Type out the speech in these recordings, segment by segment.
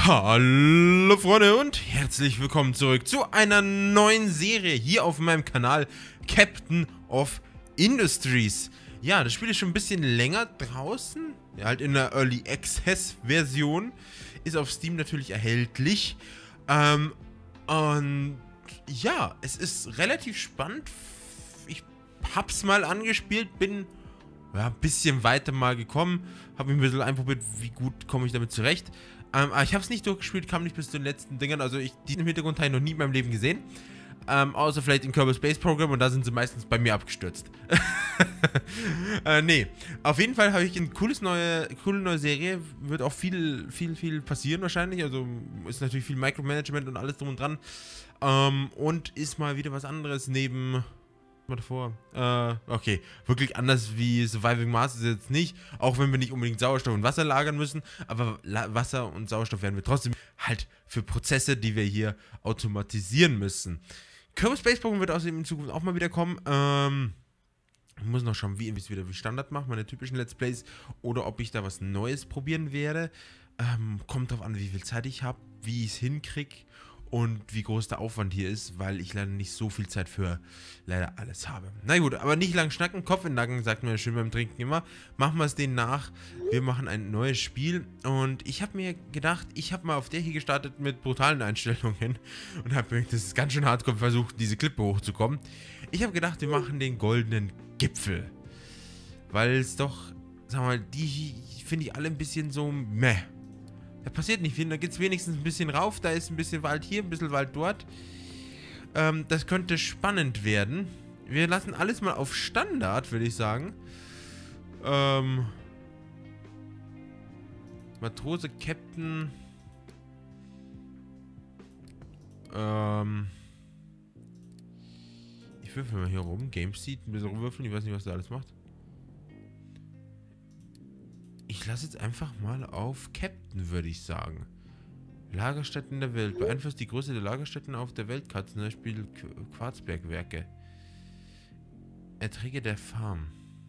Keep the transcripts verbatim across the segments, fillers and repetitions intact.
Hallo Freunde und herzlich willkommen zurück zu einer neuen Serie hier auf meinem Kanal Captain of Industries. Ja, das Spiel ist schon ein bisschen länger draußen, ja, halt in der Early Access Version, ist auf Steam natürlich erhältlich. Ähm, und ja, es ist relativ spannend. Ich hab's mal angespielt, bin ja, ein bisschen weiter mal gekommen, habe mich ein bisschen einprobiert, wie gut komme ich damit zurecht. Ähm, aber ich habe es nicht durchgespielt, kam nicht bis zu den letzten Dingern. Also ich diesen Hintergrund habe ich noch nie in meinem Leben gesehen. Ähm, außer vielleicht in Kerbal Space Program und da sind sie meistens bei mir abgestürzt. äh, nee. Auf jeden Fall habe ich eine cooles neue, coole neue Serie. Wird auch viel, viel, viel passieren wahrscheinlich. Also ist natürlich viel Micromanagement und alles drum und dran. Ähm, und ist mal wieder was anderes neben... mal davor. Äh, okay. Wirklich anders wie Surviving Mars ist jetzt nicht. Auch wenn wir nicht unbedingt Sauerstoff und Wasser lagern müssen. Aber La Wasser und Sauerstoff werden wir trotzdem halt für Prozesse, die wir hier automatisieren müssen. Kerbal Space Program wird außerdem in Zukunft auch mal wieder kommen. Ähm, ich muss noch schauen, wie ich es wieder wie Standard mache, meine typischen Let's Plays. Oder ob ich da was Neues probieren werde. Ähm, kommt drauf an, wie viel Zeit ich habe, wie ich es hinkriege. Und wie groß der Aufwand hier ist, weil ich leider nicht so viel Zeit für leider alles habe. Na gut, aber nicht lang schnacken, Kopf in den Nacken, sagt man ja schön beim Trinken immer. Machen wir es denen nach. Wir machen ein neues Spiel. Und ich habe mir gedacht, ich habe mal auf der hier gestartet mit brutalen Einstellungen. Und habe mir, das ist ganz schön hardcore, versucht, diese Klippe hochzukommen. Ich habe gedacht, wir machen den goldenen Gipfel. Weil es doch, sag mal, die finde ich alle ein bisschen so meh. Da passiert nicht viel, da geht es wenigstens ein bisschen rauf, da ist ein bisschen Wald hier, ein bisschen Wald dort. Ähm, das könnte spannend werden. Wir lassen alles mal auf Standard, würde ich sagen. Ähm, Matrose, Captain. Ähm, ich würfel mal hier rum. Game Seat, ein bisschen rumwürfeln, ich weiß nicht, was der alles macht. Ich lasse jetzt einfach mal auf Captain, würde ich sagen. Lagerstätten der Welt. Beeinflusst die Größe der Lagerstätten auf der Weltkarte, zum Beispiel Quarzbergwerke. Erträge der Farm.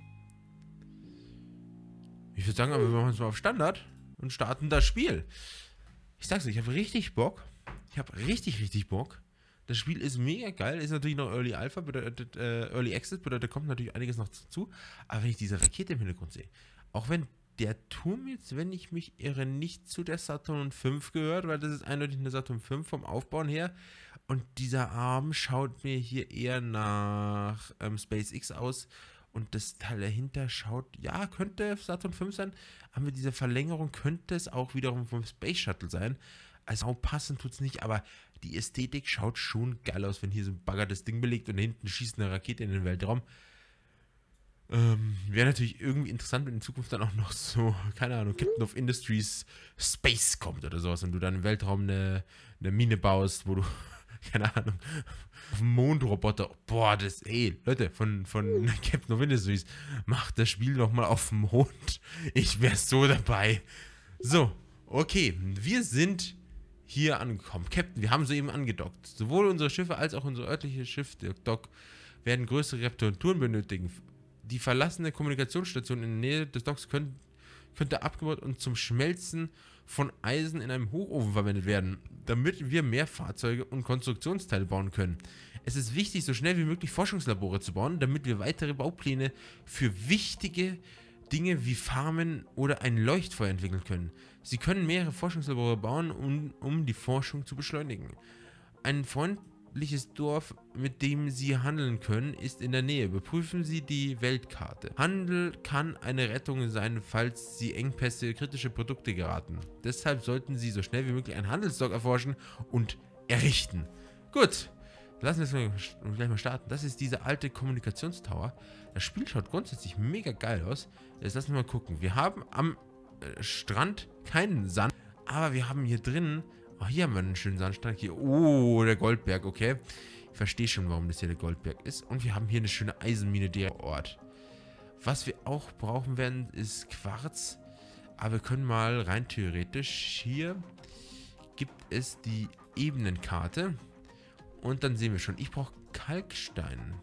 Ich würde sagen, aber wir machen es mal auf Standard und starten das Spiel. Ich sag's euch, ich habe richtig Bock. Ich habe richtig, richtig Bock. Das Spiel ist mega geil. Ist natürlich noch Early Alpha, bedeutet, äh, Early Access, bedeutet, da kommt natürlich einiges noch dazu. Aber wenn ich diese Rakete im Hintergrund sehe, auch wenn der Turm jetzt, wenn ich mich irre, nicht zu der Saturn fünf gehört, weil das ist eindeutig eine Saturn fünf vom Aufbauen her. Und dieser Arm schaut mir hier eher nach ähm, SpaceX aus. Und das Teil dahinter schaut, ja, könnte Saturn fünf sein. Haben wir diese Verlängerung, könnte es auch wiederum vom Space Shuttle sein. Also auch passend tut es nicht, aber die Ästhetik schaut schon geil aus, wenn hier so ein Bagger das Ding belegt und hinten schießt eine Rakete in den Weltraum. Ähm, wäre natürlich irgendwie interessant, wenn in Zukunft dann auch noch so, keine Ahnung, Captain of Industries Space kommt oder sowas und du dann im Weltraum eine, eine Mine baust, wo du, keine Ahnung, auf dem Mondroboter, boah, das, ey, Leute, von, von Captain of Industries, macht das Spiel nochmal auf dem Mond. Ich wäre so dabei. So, okay, wir sind hier angekommen. Captain, wir haben soeben angedockt. Sowohl unsere Schiffe als auch unser örtliches Schiff, der Dock, werden größere Reparaturen benötigen. Die verlassene Kommunikationsstation in der Nähe des Docks könnt, könnte abgebaut und zum Schmelzen von Eisen in einem Hochofen verwendet werden, damit wir mehr Fahrzeuge und Konstruktionsteile bauen können. Es ist wichtig, so schnell wie möglich Forschungslabore zu bauen, damit wir weitere Baupläne für wichtige Dinge wie Farmen oder ein Leuchtfeuer entwickeln können. Sie können mehrere Forschungslabore bauen, um, um die Forschung zu beschleunigen. Ein freundliches Dorf, mit dem Sie handeln können, ist in der Nähe. Überprüfen Sie die Weltkarte. Handel kann eine Rettung sein, falls Sie Engpässe, kritische Produkte geraten. Deshalb sollten Sie so schnell wie möglich einen Handelsdock erforschen und errichten. Gut, lassen wir es gleich mal starten. Das ist dieser alte Kommunikationstower. Das Spiel schaut grundsätzlich mega geil aus. Jetzt lassen wir mal gucken. Wir haben am äh, Strand keinen Sand, aber wir haben hier drinnen... Oh, hier haben wir einen schönen Sandstrand. Hier, oh, der Goldberg, okay. Ich verstehe schon, warum das hier der Goldberg ist. Und wir haben hier eine schöne Eisenmine direkt vor Ort. Was wir auch brauchen werden, ist Quarz. Aber wir können mal rein theoretisch, hier gibt es die Ebenenkarte. Und dann sehen wir schon, ich brauche Kalkstein.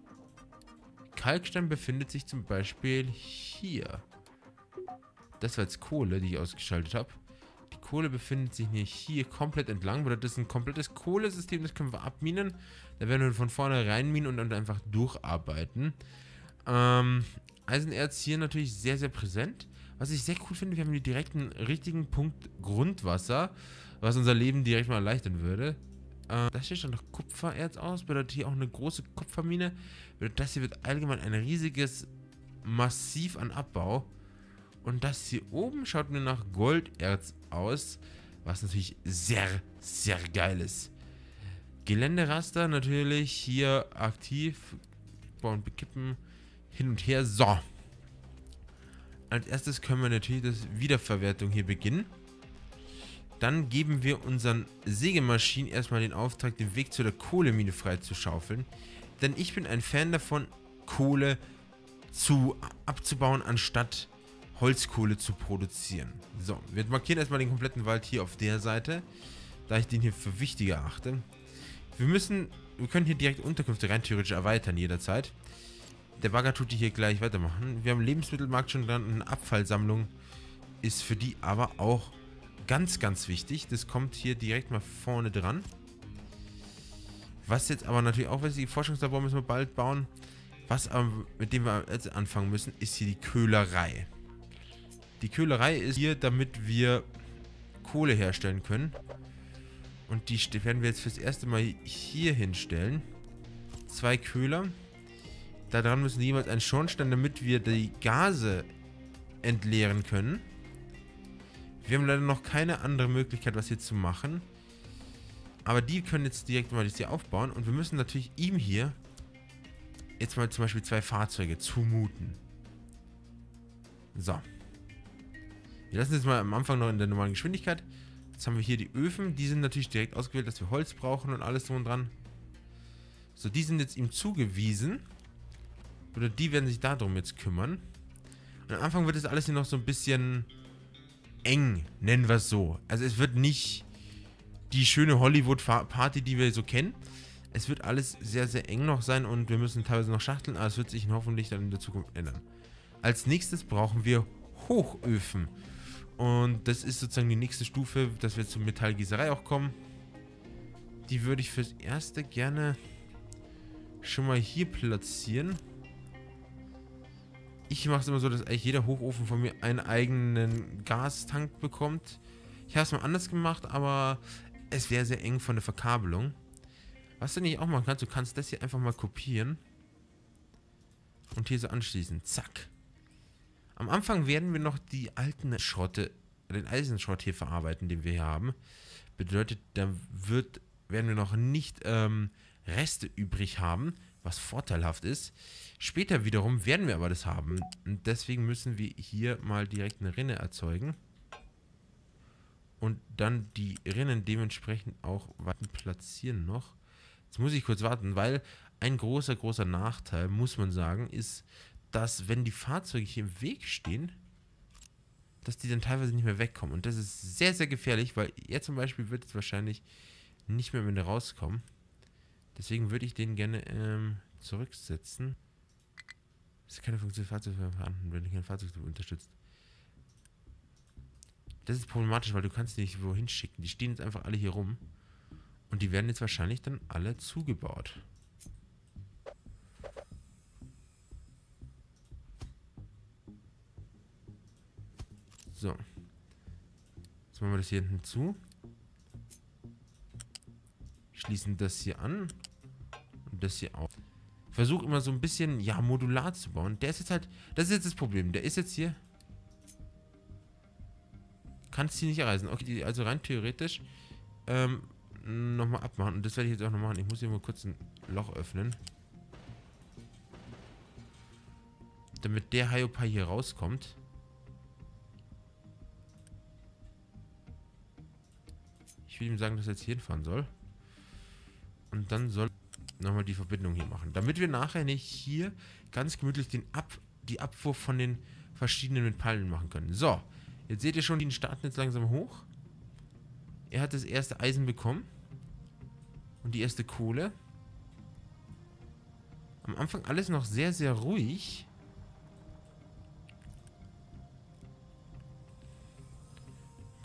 Kalkstein befindet sich zum Beispiel hier. Das war jetzt Kohle, die ich ausgeschaltet habe. Die Kohle befindet sich nicht hier komplett entlang. Oder das ist ein komplettes Kohlesystem, das können wir abminen. Da werden wir von vorne reinminen und dann einfach durcharbeiten. Ähm, Eisenerz hier natürlich sehr, sehr präsent. Was ich sehr cool finde, wir haben hier direkt einen richtigen Punkt Grundwasser, was unser Leben direkt mal erleichtern würde. Äh, da steht schon noch Kupfererz aus, bedeutet hier auch eine große Kupfermine. Bedeutet, das hier wird allgemein ein riesiges Massiv an Abbau. Und das hier oben schaut mir nach Golderz aus, was natürlich sehr, sehr geil ist. Geländeraster natürlich hier aktiv. Bauen, bekippen, hin und her. So. Als erstes können wir natürlich das Wiederverwertung hier beginnen. Dann geben wir unseren Sägemaschinen erstmal den Auftrag, den Weg zu der Kohlemine freizuschaufeln. Denn ich bin ein Fan davon, Kohle zu abzubauen, anstatt Holzkohle zu produzieren. So, wir markieren erstmal den kompletten Wald hier auf der Seite, da ich den hier für wichtiger achte. Wir müssen, wir können hier direkt Unterkünfte rein theoretisch erweitern jederzeit. Der Bagger tut die hier gleich weitermachen. Wir haben Lebensmittelmarkt schon dran und eine Abfallsammlung ist für die aber auch ganz, ganz wichtig. Das kommt hier direkt mal vorne dran. Was jetzt aber natürlich auch wichtig ist, Forschungslabor müssen wir bald bauen. Was aber, mit dem wir jetzt anfangen müssen, ist hier die Köhlerei. Die Köhlerei ist hier, damit wir Kohle herstellen können. Und die werden wir jetzt fürs erste Mal hier hinstellen. Zwei Köhler. Daran müssen jeweils ein Schornstein, damit wir die Gase entleeren können. Wir haben leider noch keine andere Möglichkeit, was hier zu machen. Aber die können jetzt direkt mal das hier aufbauen. Und wir müssen natürlich ihm hier jetzt mal zum Beispiel zwei Fahrzeuge zumuten. So. Wir lassen jetzt mal am Anfang noch in der normalen Geschwindigkeit. Jetzt haben wir hier die Öfen. Die sind natürlich direkt ausgewählt, dass wir Holz brauchen und alles drum und dran. So, die sind jetzt ihm zugewiesen. Oder die werden sich darum jetzt kümmern. Und am Anfang wird das alles hier noch so ein bisschen eng, nennen wir es so. Also es wird nicht die schöne Hollywood-Party, die wir so kennen. Es wird alles sehr, sehr eng noch sein und wir müssen teilweise noch schachteln, aber es wird sich hoffentlich dann in der Zukunft ändern. Als nächstes brauchen wir Hochöfen. Und das ist sozusagen die nächste Stufe, dass wir zur Metallgießerei auch kommen. Die würde ich fürs Erste gerne schon mal hier platzieren. Ich mache es immer so, dass eigentlich jeder Hochofen von mir einen eigenen Gastank bekommt. Ich habe es mal anders gemacht, aber es wäre sehr eng von der Verkabelung. Was du nicht auch machen kannst, du kannst das hier einfach mal kopieren. Und hier so anschließen. Zack. Am Anfang werden wir noch die alten Schrotte, den Eisenschrott hier verarbeiten, den wir hier haben. Bedeutet, da wird, werden wir noch nicht ähm, Reste übrig haben, was vorteilhaft ist. Später wiederum werden wir aber das haben. Und deswegen müssen wir hier mal direkt eine Rinne erzeugen. Und dann die Rinnen dementsprechend auch platzieren noch. Jetzt muss ich kurz warten, weil ein großer, großer Nachteil, muss man sagen, ist, dass wenn die Fahrzeuge hier im Weg stehen, dass die dann teilweise nicht mehr wegkommen. Und das ist sehr, sehr gefährlich, weil er zum Beispiel wird jetzt wahrscheinlich nicht mehr, wenn er rauskommt. Deswegen würde ich den gerne ähm, zurücksetzen. Das ist keine Funktion Fahrzeug vorhanden, wenn du kein Fahrzeug unterstützt. Das ist problematisch, weil du kannst die nicht wohin schicken. Die stehen jetzt einfach alle hier rum. Und die werden jetzt wahrscheinlich dann alle zugebaut. So. Jetzt machen wir das hier hinten zu. Schließen das hier an. Und das hier auch. Versuch immer so ein bisschen, ja, modular zu bauen. Der ist jetzt halt, das ist jetzt das Problem. Der ist jetzt hier. Kannst du nicht erreichen. Okay, also rein theoretisch ähm, nochmal abmachen. Und das werde ich jetzt auch noch machen. Ich muss hier mal kurz ein Loch öffnen. Damit der Hiopai hier rauskommt. Ich will ihm sagen, dass er jetzt hier hinfahren soll. Und dann soll nochmal die Verbindung hier machen. Damit wir nachher nicht hier ganz gemütlich den Ab die Abfuhr von den verschiedenen Metallen machen können. So, jetzt seht ihr schon, die starten jetzt langsam hoch. Er hat das erste Eisen bekommen. Und die erste Kohle. Am Anfang alles noch sehr, sehr ruhig.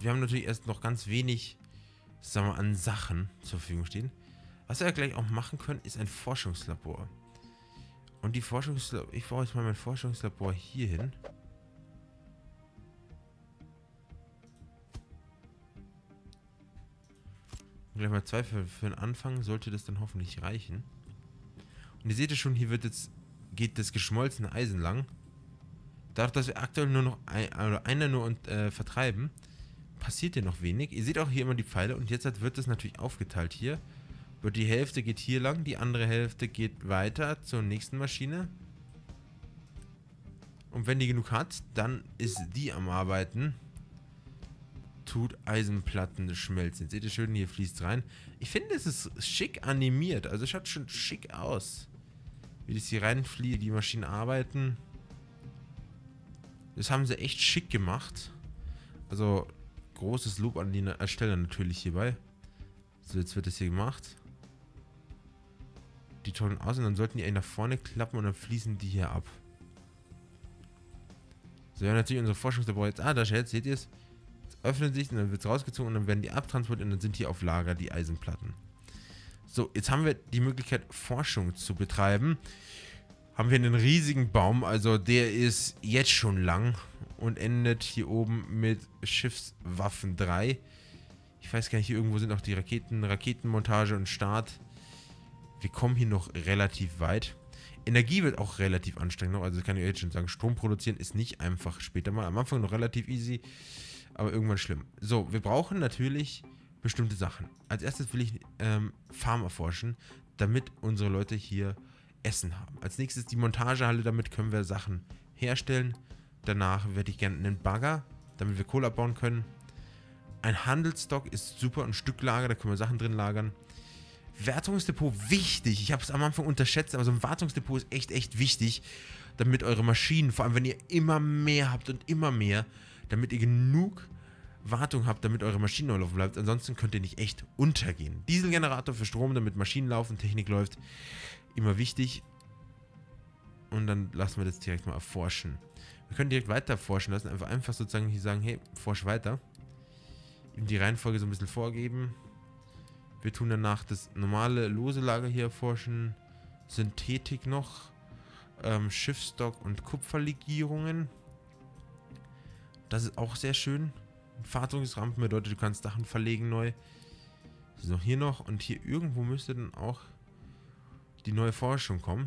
wir haben natürlich erst noch ganz wenig, sagen wir, an Sachen zur Verfügung stehen. Was wir ja gleich auch machen können, ist ein Forschungslabor. Und die Forschungslabor, ich baue jetzt mal mein Forschungslabor hier hin. Gleich mal zwei für, für den Anfang sollte das dann hoffentlich reichen. Und ihr seht ja schon, hier wird jetzt, geht das geschmolzene Eisen lang. Dadurch, dass wir aktuell nur noch ein, oder einer nur und, äh, vertreiben, passiert hier noch wenig. Ihr seht auch hier immer die Pfeile und jetzt wird das natürlich aufgeteilt hier. Wird die Hälfte geht hier lang, die andere Hälfte geht weiter zur nächsten Maschine. Und wenn die genug hat, dann ist die am Arbeiten. Tut Eisenplatten schmelzen. Jetzt seht ihr schön, hier fließt rein. Ich finde, es ist schick animiert. Also es schaut schon schick aus. Wie das hier reinfließt, die Maschinen arbeiten. Das haben sie echt schick gemacht. Also großes Lob an die Ersteller natürlich hierbei. So, jetzt wird das hier gemacht. Die tollen aus und dann sollten die eigentlich nach vorne klappen und dann fließen die hier ab. So, ja, natürlich unsere Forschungslabor jetzt. Ah, da jetzt seht ihr es. Öffnen sich und dann wird es rausgezogen und dann werden die abtransportiert und dann sind hier auf Lager die Eisenplatten. So, jetzt haben wir die Möglichkeit, Forschung zu betreiben. Haben wir einen riesigen Baum, also der ist jetzt schon lang und endet hier oben mit Schiffswaffen drei. Ich weiß gar nicht, hier irgendwo sind auch die Raketen, Raketenmontage und Start. Wir kommen hier noch relativ weit. Energie wird auch relativ anstrengend noch, also kann ich jetzt schon sagen, Strom produzieren ist nicht einfach später mal. Am Anfang noch relativ easy. Aber irgendwann schlimm. So, wir brauchen natürlich bestimmte Sachen. Als erstes will ich ähm, Farm erforschen, damit unsere Leute hier Essen haben. Als nächstes die Montagehalle, damit können wir Sachen herstellen. Danach werde ich gerne einen Bagger, damit wir Kohle abbauen können. Ein Handelsstock ist super, ein Stücklager, da können wir Sachen drin lagern. Wartungsdepot, wichtig. Ich habe es am Anfang unterschätzt, aber so ein Wartungsdepot ist echt, echt wichtig, damit eure Maschinen, vor allem wenn ihr immer mehr habt und immer mehr, damit ihr genug Wartung habt, damit eure Maschine laufen bleibt. Ansonsten könnt ihr nicht echt untergehen. Dieselgenerator für Strom, damit Maschinen laufen, Technik läuft. Immer wichtig. Und dann lassen wir das direkt mal erforschen. Wir können direkt weiter erforschen lassen. Einfach, einfach sozusagen hier sagen, hey, forsch weiter. Ihm die Reihenfolge so ein bisschen vorgeben. Wir tun danach das normale lose Lager hier erforschen. Synthetik noch. Ähm, Schiffsstock und Kupferlegierungen. Das ist auch sehr schön. Fahrtungsrampen bedeutet, du kannst Sachen verlegen neu. So, hier noch. Und hier irgendwo müsste dann auch die neue Forschung kommen.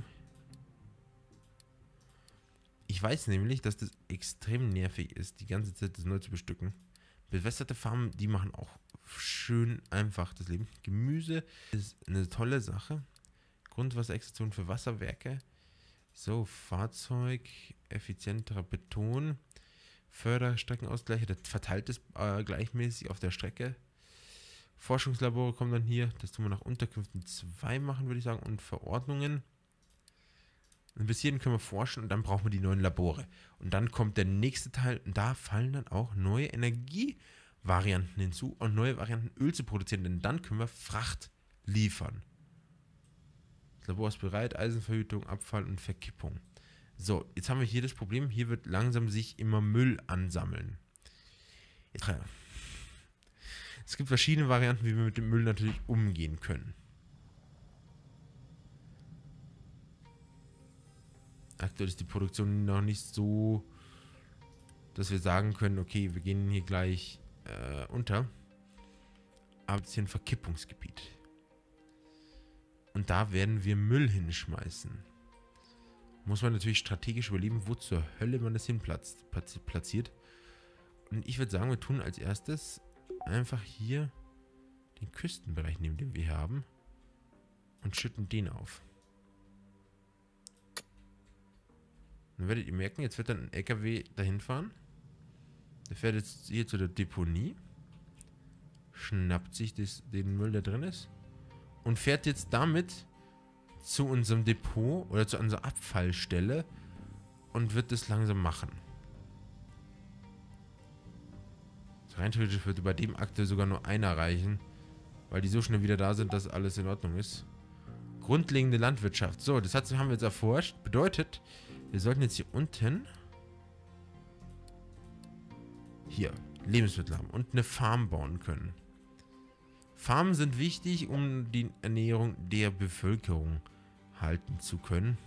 Ich weiß nämlich, dass das extrem nervig ist, die ganze Zeit das neu zu bestücken. Bewässerte Farmen, die machen auch schön einfach das Leben. Gemüse ist eine tolle Sache. Grundwasserextraktion für Wasserwerke. So, Fahrzeug, effizienterer Beton. Förderstreckenausgleich, das verteilt es äh, gleichmäßig auf der Strecke. Forschungslabore kommen dann hier. Das tun wir nach Unterkünften zwei machen, würde ich sagen. Und Verordnungen. Und bis hierhin können wir forschen und dann brauchen wir die neuen Labore. Und dann kommt der nächste Teil und da fallen dann auch neue Energievarianten hinzu und neue Varianten Öl zu produzieren, denn dann können wir Fracht liefern. Das Labor ist bereit, Eisenverhütung, Abfall und Verkippung. So, jetzt haben wir hier das Problem, hier wird langsam sich immer Müll ansammeln. Jetzt, es gibt verschiedene Varianten, wie wir mit dem Müll natürlich umgehen können. Aktuell ist die Produktion noch nicht so, dass wir sagen können, okay, wir gehen hier gleich äh, unter. Aber es ist hier ein Verkippungsgebiet. Und da werden wir Müll hinschmeißen. Muss man natürlich strategisch überlegen, wo zur Hölle man das hin platziert. Und ich würde sagen, wir tun als erstes einfach hier den Küstenbereich nehmen, den wir hier haben. Und schütten den auf. Dann werdet ihr merken, jetzt wird dann ein L K W dahin fahren. Der fährt jetzt hier zu der Deponie. Schnappt sich das, den Müll, der drin ist. Und fährt jetzt damit zu unserem Depot oder zu unserer Abfallstelle und wird das langsam machen. So rein theoretisch würde bei dem Akte sogar nur einer reichen, weil die so schnell wieder da sind, dass alles in Ordnung ist. Grundlegende Landwirtschaft. So, das hat, haben wir jetzt erforscht. Bedeutet, wir sollten jetzt hier unten hier Lebensmittel haben und eine Farm bauen können. Farmen sind wichtig, um die Ernährung der Bevölkerung halten zu können.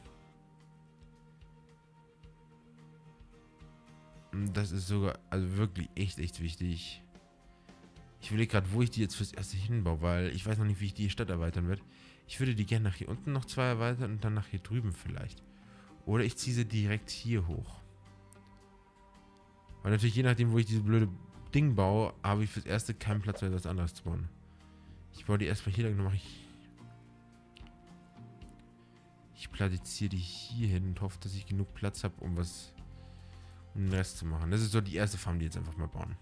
Und das ist sogar, also wirklich echt, echt wichtig. Ich überlege gerade, wo ich die jetzt fürs Erste hinbaue, weil ich weiß noch nicht, wie ich die Stadt erweitern werde. Ich würde die gerne nach hier unten noch zwei erweitern und dann nach hier drüben vielleicht. Oder ich ziehe sie direkt hier hoch. Weil natürlich je nachdem, wo ich diese blöde Ding baue, habe ich fürs Erste keinen Platz mehr, etwas anderes zu bauen. Ich baue die erstmal hier lang, dann mache ich... Ich platziere die hier hin und hoffe, dass ich genug Platz habe, um was... um den Rest zu machen. Das ist so die erste Farm, die jetzt einfach mal bauen.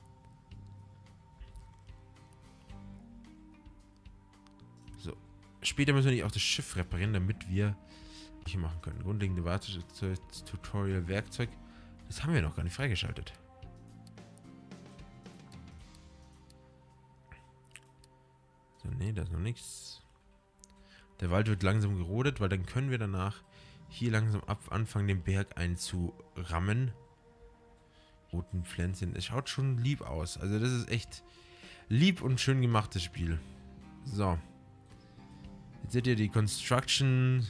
So. Später müssen wir nicht auch das Schiff reparieren, damit wir hier machen können. Grundlegende Warteschutz, Tutorial, Werkzeug. Das haben wir noch gar nicht freigeschaltet. So, nee, da ist noch nichts. Der Wald wird langsam gerodet, weil dann können wir danach hier langsam ab anfangen, den Berg einzurammen. Roten Pflänzchen. Es schaut schon lieb aus. Also das ist echt lieb und schön gemachtes Spiel. So. Jetzt seht ihr die Construction.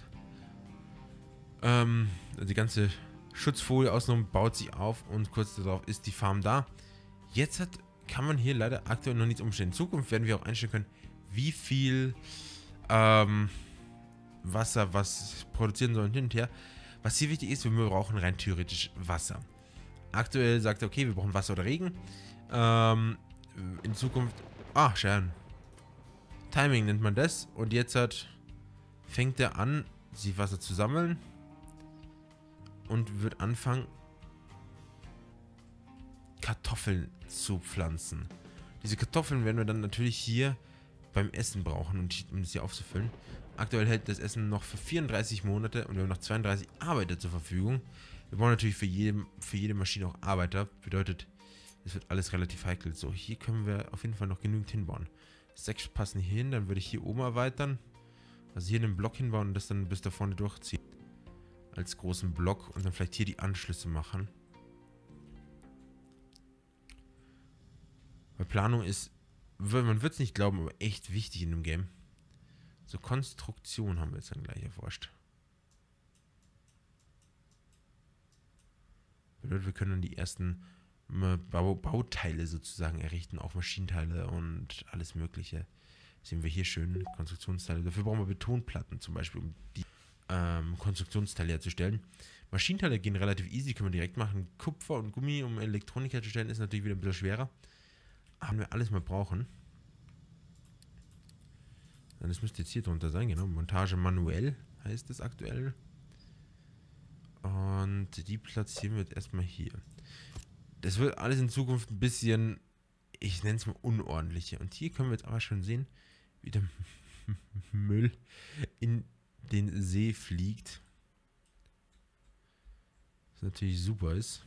Ähm, die ganze Schutzfolie außenrum baut sich auf und kurz darauf ist die Farm da. Jetzt hat, kann man hier leider aktuell noch nichts umstellen. In Zukunft werden wir auch einstellen können, wie viel ähm, Wasser was produzieren soll und hin und her. Was hier wichtig ist, wir brauchen rein theoretisch Wasser. Aktuell sagt er, okay, wir brauchen Wasser oder Regen. Ähm, in Zukunft, ah, schön. Timing nennt man das. Und jetzt hat, fängt er an, sich Wasser zu sammeln. Und wird anfangen, Kartoffeln zu pflanzen. Diese Kartoffeln werden wir dann natürlich hier beim Essen brauchen, um das hier aufzufüllen. Aktuell hält das Essen noch für vierunddreißig Monate und wir haben noch zweiunddreißig Arbeiter zur Verfügung. Wir brauchen natürlich für jede, für jede Maschine auch Arbeiter. Bedeutet, es wird alles relativ heikel. So, hier können wir auf jeden Fall noch genügend hinbauen. Sechs passen hier hin, dann würde ich hier oben erweitern. Also hier einen Block hinbauen und das dann bis da vorne durchziehen. Als großen Block und dann vielleicht hier die Anschlüsse machen. Weil Planung ist, man wird es nicht glauben, aber echt wichtig in dem Game. So, Konstruktion haben wir jetzt dann gleich erforscht. Bedeutet, wir können dann die ersten Bau Bauteile sozusagen errichten, auch Maschinenteile und alles Mögliche. Sehen wir hier schön, Konstruktionsteile. Dafür brauchen wir Betonplatten zum Beispiel, um die ähm, Konstruktionsteile herzustellen. Maschinenteile gehen relativ easy, können wir direkt machen. Kupfer und Gummi, um Elektronik herzustellen, ist natürlich wieder ein bisschen schwerer. Haben wir alles mal brauchen. Das müsste jetzt hier drunter sein, genau. Montage manuell heißt es aktuell. Und die platzieren wir jetzt erstmal hier. Das wird alles in Zukunft ein bisschen, ich nenne es mal unordentlicher. Und hier können wir jetzt aber schon sehen, wie der Müll in den See fliegt. Was natürlich super ist.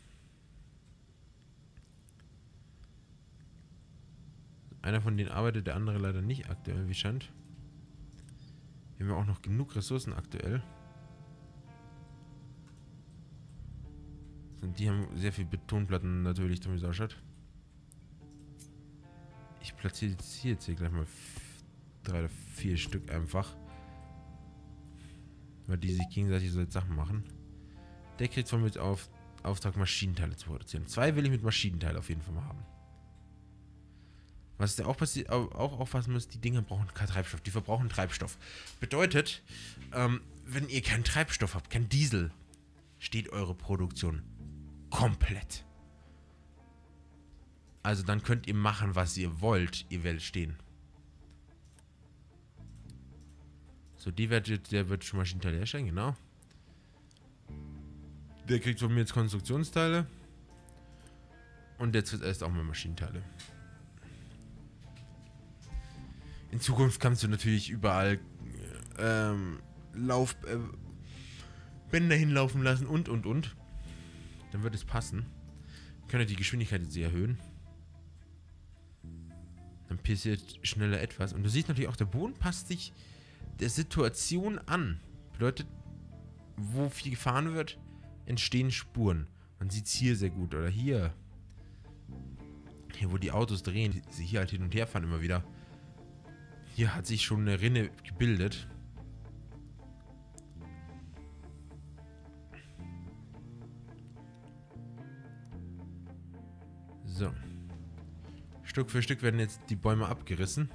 Einer von denen arbeitet, der andere leider nicht aktuell, wie scheint. Wir haben ja auch noch genug Ressourcen aktuell. Und die haben sehr viel Betonplatten natürlich, damit es ausschaut. Ich platziere jetzt hier, jetzt hier gleich mal drei oder vier Stück einfach. Weil die sich gegenseitig so Sachen machen. Der kriegt von mir jetzt auf Auftrag, Maschinenteile zu produzieren. Zwei will ich mit Maschinenteil auf jeden Fall mal haben. Was da auch passiert, auch aufpassen müsst, die Dinger brauchen keinen Treibstoff. Die verbrauchen Treibstoff. Bedeutet, ähm, wenn ihr keinen Treibstoff habt, kein Diesel, steht eure Produktion komplett. Also dann könnt ihr machen, was ihr wollt. Ihr werdet stehen. So, die wird, der wird schon Maschinenteile herstellen, genau. Der kriegt von mir jetzt Konstruktionsteile. Und jetzt wird erst auch mal Maschinenteile. In Zukunft kannst du natürlich überall ähm, Lauf, äh, Bänder hinlaufen lassen und, und, und. Dann wird es passen. Wir können die Geschwindigkeit jetzt erhöhen. Dann passiert schneller etwas. Und du siehst natürlich auch, der Boden passt sich der Situation an. Bedeutet, wo viel gefahren wird, entstehen Spuren. Man sieht es hier sehr gut. Oder hier. Hier, wo die Autos drehen, sie hier halt hin und her fahren immer wieder. Hier hat sich schon eine Rinne gebildet. So. Stück für Stück werden jetzt die Bäume abgerissen.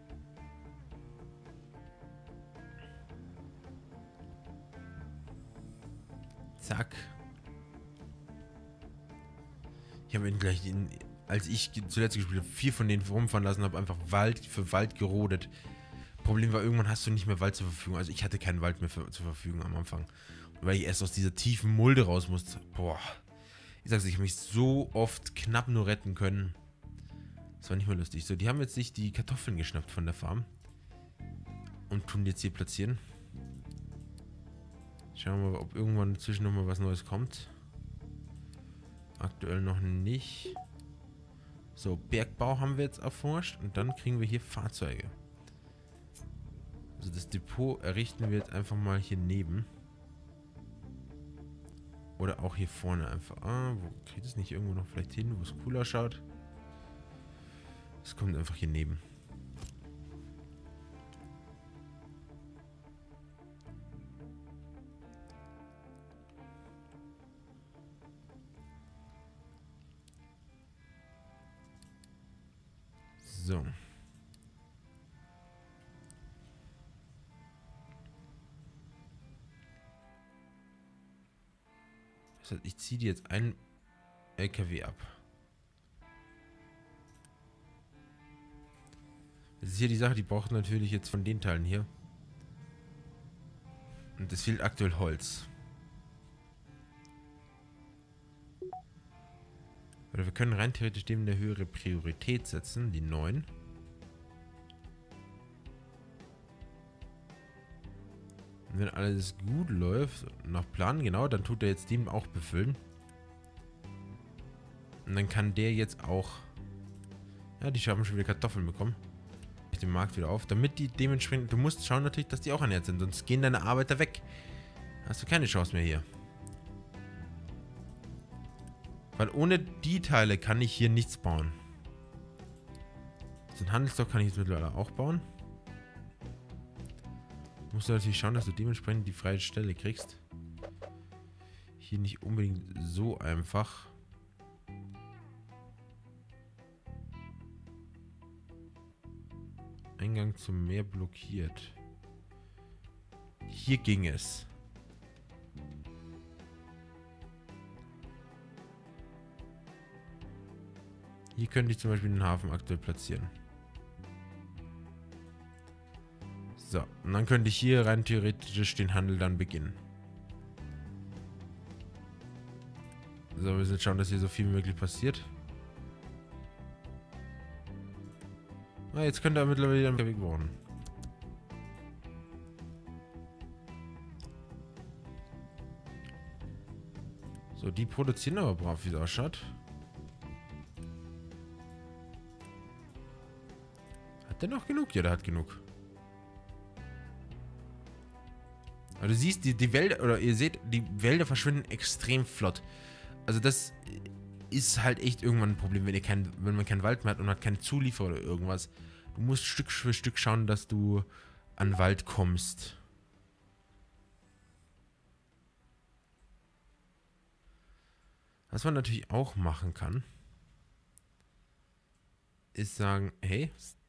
Zack. Ich habe ihn gleich, in, als ich zuletzt gespielt habe, vier von denen rumfahren lassen, habe einfach Wald für Wald gerodet. Problem war, irgendwann hast du nicht mehr Wald zur Verfügung. Also ich hatte keinen Wald mehr für, zur Verfügung am Anfang. Weil ich erst aus dieser tiefen Mulde raus musste. Boah. Ich sag's, ich habe mich so oft knapp nur retten können. Das war nicht mehr lustig. So, die haben jetzt sich die Kartoffeln geschnappt von der Farm. Und tun jetzt hier platzieren. Schauen wir mal, ob irgendwann dazwischen nochmal was Neues kommt. Aktuell noch nicht. So, Bergbau haben wir jetzt erforscht. Und dann kriegen wir hier Fahrzeuge. Also das Depot errichten wir jetzt einfach mal hier neben. Oder auch hier vorne einfach. Ah, wo kriegt es nicht irgendwo noch vielleicht hin, wo es cooler schaut? Es kommt einfach hier neben. So. Das heißt, ich ziehe dir jetzt einen L K W ab. Das ist hier die Sache, die braucht natürlich jetzt von den Teilen hier. Und es fehlt aktuell Holz. Oder wir können rein theoretisch dem eine höhere Priorität setzen, die neun. Und wenn alles gut läuft, nach Plan, genau, dann tut er jetzt den auch befüllen. Und dann kann der jetzt auch... Ja, die haben schon wieder Kartoffeln bekommen. Ich den Markt wieder auf, damit die dementsprechend... Du musst schauen natürlich, dass die auch ernährt sind, sonst gehen deine Arbeiter weg. Hast du keine Chance mehr hier. Weil ohne die Teile kann ich hier nichts bauen. So ein Handelsdock kann ich jetzt mittlerweile auch bauen. Musst du natürlich schauen, dass du dementsprechend die freie Stelle kriegst. Hier nicht unbedingt so einfach. Eingang zum Meer blockiert. Hier ging es. Hier könnte ich zum Beispiel den Hafen aktuell platzieren. So, und dann könnte ich hier rein theoretisch den Handel dann beginnen. So, wir müssen jetzt schauen, dass hier so viel wie möglich passiert. Ah, jetzt könnte er mittlerweile wieder unterwegs worden. So, die produzieren aber brav, wie es ausschaut. Hat der noch genug? Ja, der hat genug. Aber du siehst, die, die Wälder, oder ihr seht, die Wälder verschwinden extrem flott. Also das ist halt echt irgendwann ein Problem, wenn ihr kein, wenn man keinen Wald mehr hat und hat keinen Zulieferer oder irgendwas. Du musst Stück für Stück schauen, dass du an Wald kommst. Was man natürlich auch machen kann, ist sagen, hey,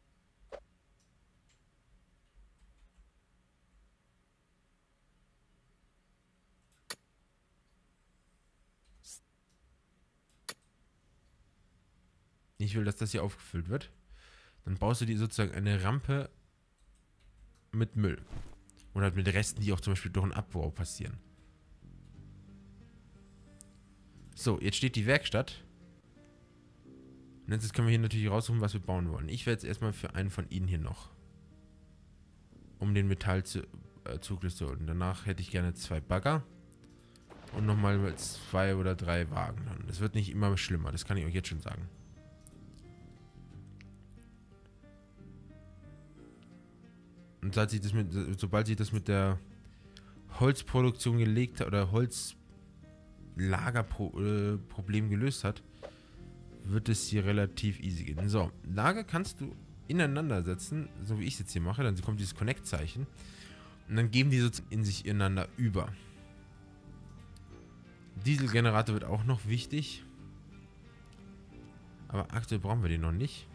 ich will, dass das hier aufgefüllt wird. Dann baust du dir sozusagen eine Rampe mit Müll. Oder halt mit Resten, die auch zum Beispiel durch einen Abbau passieren. So, jetzt steht die Werkstatt. Und jetzt können wir hier natürlich raussuchen, was wir bauen wollen. Ich werde jetzt erstmal für einen von ihnen hier noch. Um den Metallzug äh, zu holen. Danach hätte ich gerne zwei Bagger. Und nochmal zwei oder drei Wagen. Das wird nicht immer schlimmer, das kann ich euch jetzt schon sagen. Und seit sich das mit, sobald sich das mit der Holzproduktion gelegt hat oder Holzlagerproblem gelöst hat, wird es hier relativ easy gehen. So, Lager kannst du ineinander setzen, so wie ich es jetzt hier mache. Dann kommt dieses Connect-Zeichen. Und dann geben die so in sich ineinander über. Dieselgenerator wird auch noch wichtig. Aber aktuell brauchen wir den noch nicht.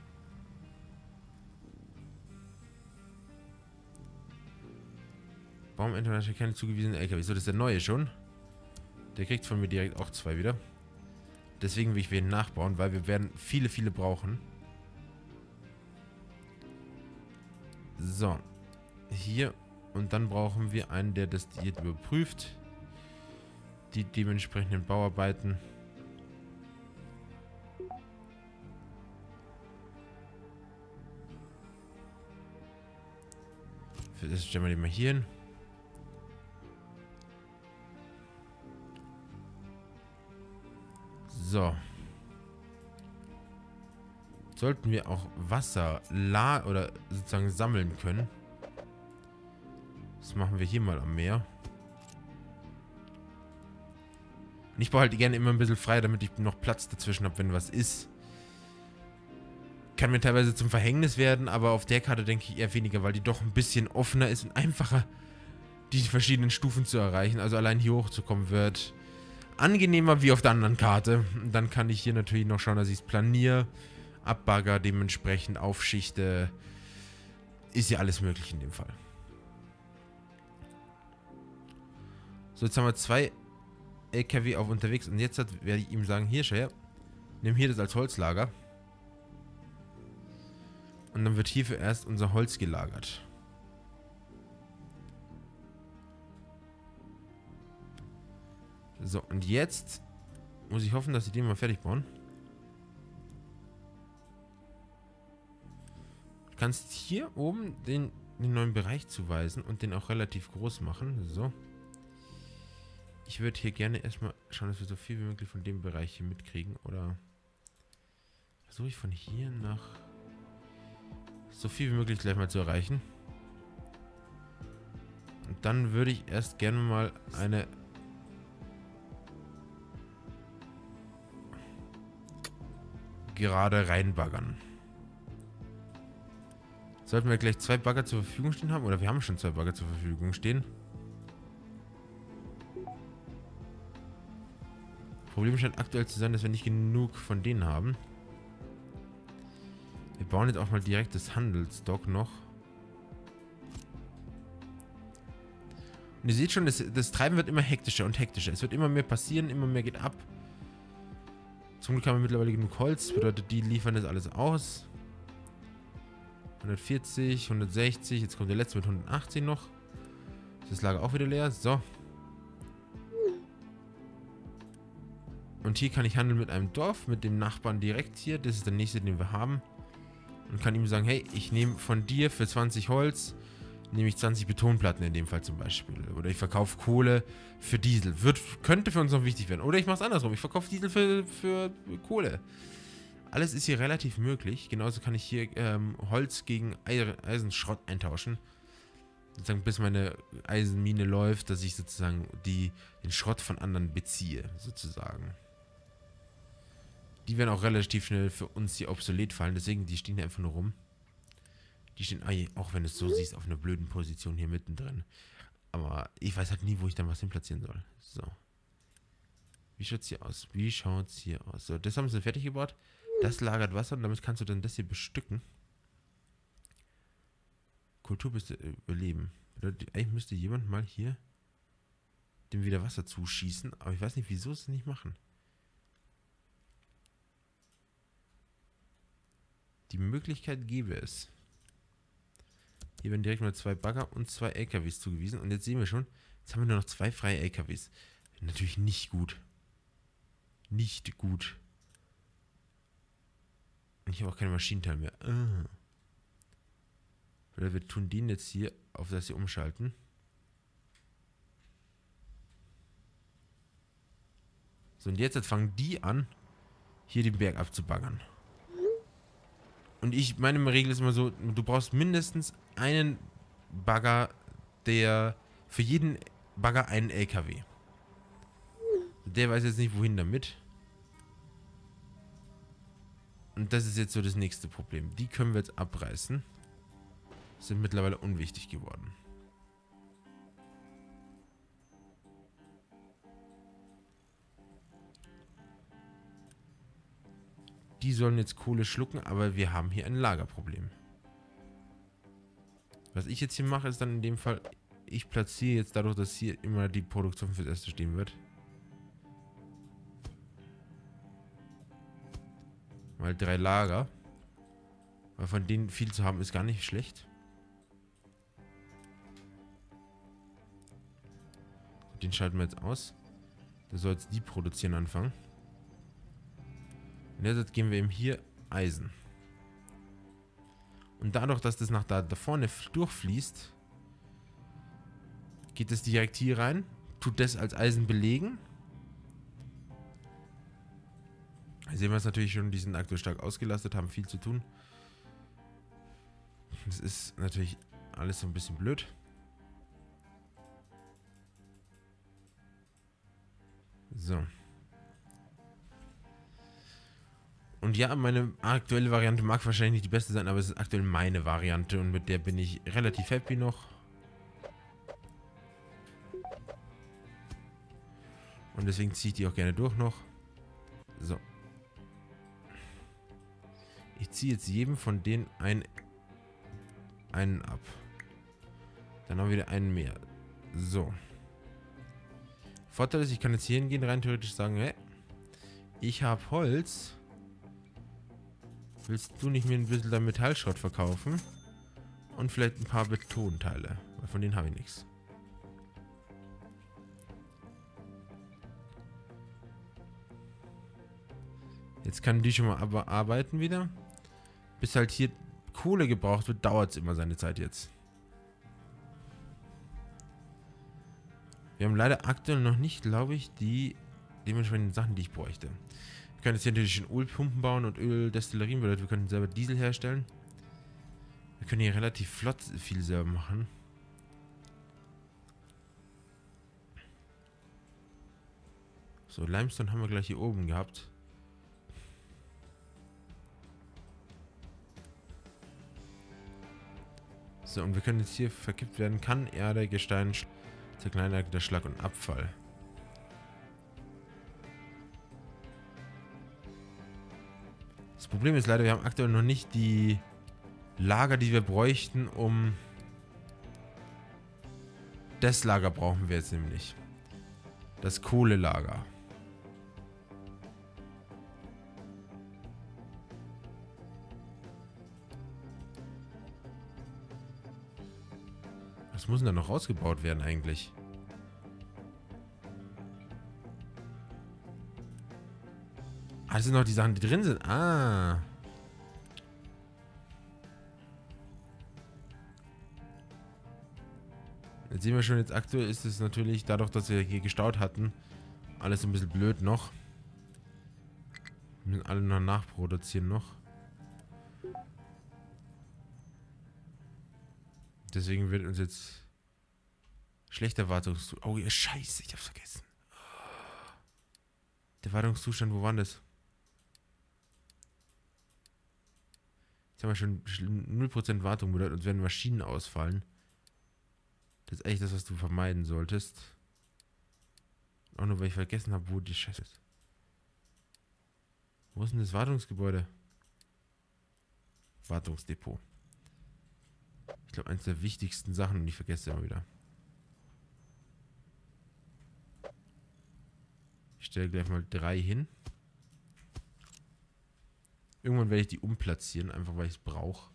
Warum international keine zugewiesenen L K Ws? So, das ist der neue schon. Der kriegt von mir direkt auch zwei wieder. Deswegen will ich ihn nachbauen, weil wir werden viele, viele brauchen. So. Hier. Und dann brauchen wir einen, der das hier überprüft. Die dementsprechenden Bauarbeiten. Für das stellen wir den mal hier hin. So. Sollten wir auch Wasser la oder sozusagen sammeln können. Das machen wir hier mal am Meer. Und ich baue halt gerne immer ein bisschen frei, damit ich noch Platz dazwischen habe, wenn was ist. Kann mir teilweise zum Verhängnis werden, aber auf der Karte denke ich eher weniger, weil die doch ein bisschen offener ist und einfacher, die verschiedenen Stufen zu erreichen. Also allein hier hochzukommen wird angenehmer wie auf der anderen Karte. Und dann kann ich hier natürlich noch schauen, dass ich es planiere, abbagger, dementsprechend aufschichte. Ist ja alles möglich in dem Fall. So, jetzt haben wir zwei L K W auch unterwegs und jetzt werde ich ihm sagen, hier, schau her, nimm hier das als Holzlager. Und dann wird hierfür erst unser Holz gelagert. So, und jetzt muss ich hoffen, dass sie den mal fertig bauen. Du kannst hier oben den, den neuen Bereich zuweisen und den auch relativ groß machen. So. Ich würde hier gerne erstmal schauen, dass wir so viel wie möglich von dem Bereich hier mitkriegen. Oder versuche ich von hier nach so viel wie möglich gleich mal zu erreichen. Und dann würde ich erst gerne mal eine gerade reinbaggern. Sollten wir gleich zwei Bagger zur Verfügung stehen haben? Oder wir haben schon zwei Bagger zur Verfügung stehen. Problem scheint aktuell zu sein, dass wir nicht genug von denen haben. Wir bauen jetzt auch mal direkt das Handelsdock noch. Und ihr seht schon, das, das Treiben wird immer hektischer und hektischer. Es wird immer mehr passieren, immer mehr geht ab. Zum Glück haben wir mittlerweile genug Holz. Das bedeutet, die liefern das alles aus. hundertvierzig, hundertsechzig. Jetzt kommt der letzte mit hundertachtzig noch. Ist das Lager auch wieder leer. So. Und hier kann ich handeln mit einem Dorf, mit dem Nachbarn direkt hier. Das ist der nächste, den wir haben. Und kann ihm sagen, hey, ich nehme von dir für zwanzig Holz, nehme ich zwanzig Betonplatten in dem Fall zum Beispiel. Oder ich verkaufe Kohle für Diesel. Wird, könnte für uns noch wichtig werden. Oder ich mache es andersrum. Ich verkaufe Diesel für, für Kohle. Alles ist hier relativ möglich. Genauso kann ich hier ähm, Holz gegen Eisenschrott eintauschen. Sozusagen bis meine Eisenmine läuft, dass ich sozusagen die, den Schrott von anderen beziehe. Sozusagen. Die werden auch relativ schnell für uns hier obsolet fallen. Deswegen, die stehen hier einfach nur rum. Die stehen, auch wenn du es so siehst, auf einer blöden Position hier mittendrin. Aber ich weiß halt nie, wo ich dann was hin platzieren soll. So. Wie schaut es hier aus? Wie schaut es hier aus? So, das haben sie fertig gebaut. Das lagert Wasser und damit kannst du dann das hier bestücken. Kultur müsste überleben. Eigentlich müsste jemand mal hier dem wieder Wasser zuschießen. Aber ich weiß nicht, wieso sie es nicht machen. Die Möglichkeit gäbe es. Hier werden direkt mal zwei Bagger und zwei L K Ws zugewiesen. Und jetzt sehen wir schon, jetzt haben wir nur noch zwei freie L K Ws. Natürlich nicht gut. Nicht gut. Und ich habe auch keine Maschinenteile mehr. Ah. Wir tun den jetzt hier auf das hier umschalten. So, und jetzt, jetzt fangen die an, hier den Berg abzubaggern. Und ich, meine Regel ist immer so, du brauchst mindestens einen Bagger, der für jeden Bagger einen L K W. Der weiß jetzt nicht, wohin damit. Und das ist jetzt so das nächste Problem. Die können wir jetzt abreißen. Sind mittlerweile unwichtig geworden. Die sollen jetzt Kohle schlucken, aber wir haben hier ein Lagerproblem. Was ich jetzt hier mache, ist dann in dem Fall, ich platziere jetzt dadurch, dass hier immer die Produktion fürs Erste stehen wird. Mal drei Lager. Weil von denen viel zu haben, ist gar nicht schlecht. Den schalten wir jetzt aus. Der soll jetzt die produzieren anfangen. Und jetzt geben wir ihm hier Eisen. Und dadurch, dass das nach da, da vorne durchfließt, geht es direkt hier rein, tut das als Eisen belegen. Hier sehen wir es natürlich schon, die sind aktuell stark ausgelastet, haben viel zu tun. Das ist natürlich alles so ein bisschen blöd. So. Und ja, meine aktuelle Variante mag wahrscheinlich nicht die beste sein, aber es ist aktuell meine Variante und mit der bin ich relativ happy noch. Und deswegen ziehe ich die auch gerne durch noch. So. Ich ziehe jetzt jedem von denen ein, einen ab. Dann haben wir wieder einen mehr. So. Vorteil ist, ich kann jetzt hier hingehen, rein theoretisch sagen, hey, ich habe Holz. Willst du nicht mir ein bisschen der Metallschrott verkaufen? Und vielleicht ein paar Betonteile. Weil von denen habe ich nichts. Jetzt kann die schon mal aber arbeiten wieder. Bis halt hier Kohle gebraucht wird, dauert es immer seine Zeit jetzt. Wir haben leider aktuell noch nicht, glaube ich, die dementsprechenden Sachen, die ich bräuchte. Wir können jetzt hier natürlich schon Ölpumpen bauen und Öldestillerien, bedeutet, wir können selber Diesel herstellen. Wir können hier relativ flott viel selber machen. So, Limestone haben wir gleich hier oben gehabt. So, und wir können jetzt hier verkippt werden. Kann Erde, Gestein, zerkleinerter Schlag und Abfall. Das Problem ist leider, wir haben aktuell noch nicht die Lager, die wir bräuchten, um... Das Lager brauchen wir jetzt nämlich. Das Kohlelager. Was muss denn da noch rausgebaut werden eigentlich? Ah, das sind noch die Sachen, die drin sind. Ah. Jetzt sehen wir schon, jetzt aktuell ist es natürlich, dadurch, dass wir hier gestaut hatten, alles ein bisschen blöd noch. Wir müssen alle noch nachproduzieren noch. Deswegen wird uns jetzt schlechter Wartungszustand. Oh ja, scheiße, ich hab's vergessen. Der Wartungszustand, wo war das? Jetzt haben wir schon null Prozent Wartung bedeutet, uns werden Maschinen ausfallen. Das ist echt das, was du vermeiden solltest. Auch nur, weil ich vergessen habe, wo die Scheiße ist. Wo ist denn das Wartungsgebäude? Wartungsdepot. Ich glaube, eines der wichtigsten Sachen und ich vergesse immer wieder. Ich stelle gleich mal drei hin. Irgendwann werde ich die umplatzieren, einfach weil ich es brauche.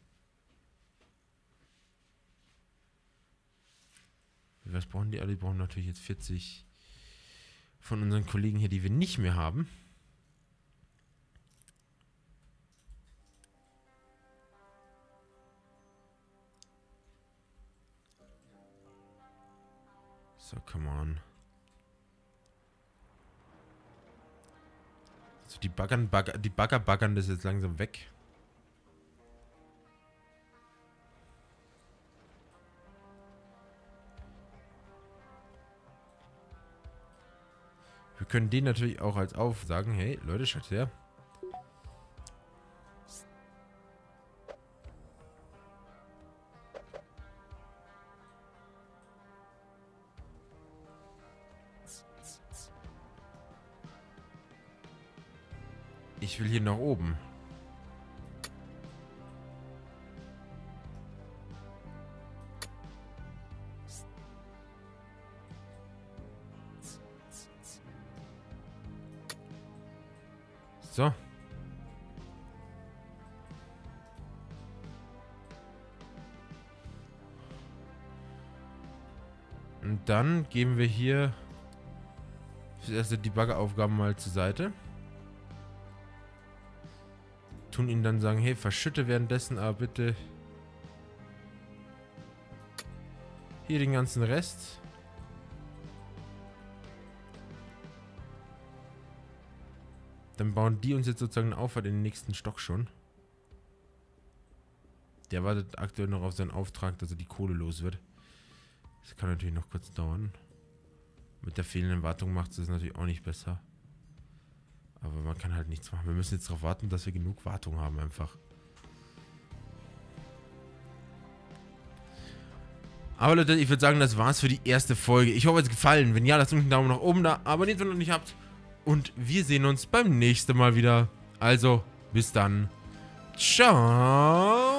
Was brauchen die alle? Die brauchen natürlich jetzt vierzig von unseren Kollegen hier, die wir nicht mehr haben. So, come on. So, die Baggern, Bagger, die Bagger baggern das jetzt langsam weg. Wir können denen natürlich auch als Auf sagen, hey, Leute, schaut her. Ich will hier nach oben. So. Und dann geben wir hier das erste Debugger-Aufgaben mal zur Seite. Tun ihnen dann sagen, hey, verschütte währenddessen aber bitte hier den ganzen Rest. Dann bauen die uns jetzt sozusagen eine Auffahrt in den nächsten Stock schon. Der wartet aktuell noch auf seinen Auftrag, dass er die Kohle los wird. Das kann natürlich noch kurz dauern. Mit der fehlenden Wartung macht es natürlich auch nicht besser. Aber man kann halt nichts machen. Wir müssen jetzt darauf warten, dass wir genug Wartung haben einfach. Aber Leute, ich würde sagen, das war's für die erste Folge. Ich hoffe, es hat gefallen. Wenn ja, lasst einen Daumen nach oben da. Abonniert, wenn ihr noch nicht habt. Und wir sehen uns beim nächsten Mal wieder. Also, bis dann. Ciao.